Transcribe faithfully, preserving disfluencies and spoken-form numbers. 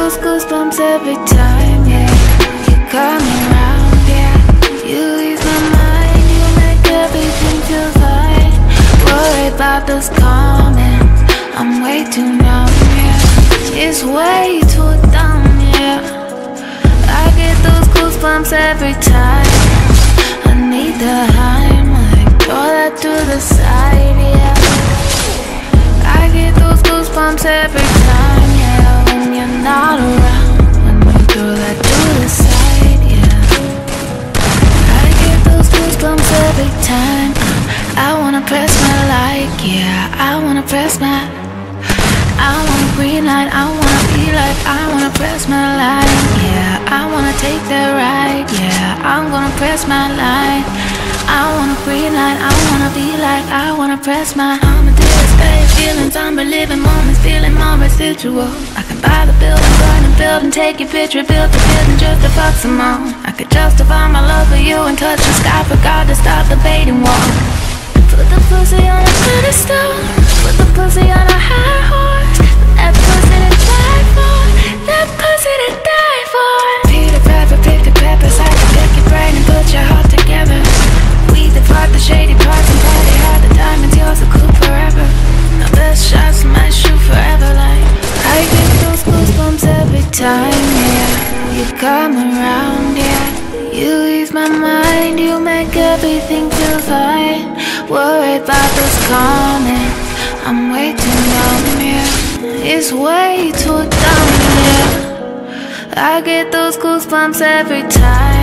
those goosebumps every time, yeah. You come around, yeah. You ease my mind, you make everything feel fine. Worry about those comments, I'm way too numb, yeah. It's way too dumb, yeah. I get those goosebumps every time. I need the Heimlich, throw that to the side, yeah. I get those goosebumps every time, yeah. When you're not around, when you throw that to the side, yeah. I get those goosebumps every time. uh, I wanna press my like, yeah. I wanna press my, I want a green light, I wanna be like, I wanna press my line, yeah. I wanna take that ride, yeah. I'm gonna press my line. I want a green light, I wanna be like, I wanna press my, I'ma do this bad feelings, I'm reliving moments, feeling more residual. I can buy the building, burn and build and take your picture, build the building just to fuck some more. I could justify my love for you and touch the sky, forgot to stop the baiting wall. Put the pussy on a pedestal, put the pussy on a high horse. That pussy to die for, that pussy to die for. Peter Pepper, pick the peppers, I can pick your brain and put your heart together. We depart the shady parts and party hard, the diamonds yours will cool forever. The best shots might shoot forever like. I get those goosebumps every time, yeah. You come around, yeah. You ease my mind, you make everything feel fine. Worried about those comments, I'm way too numb, yeah. It's way too dumb, yeah. I get those goosebumps every time.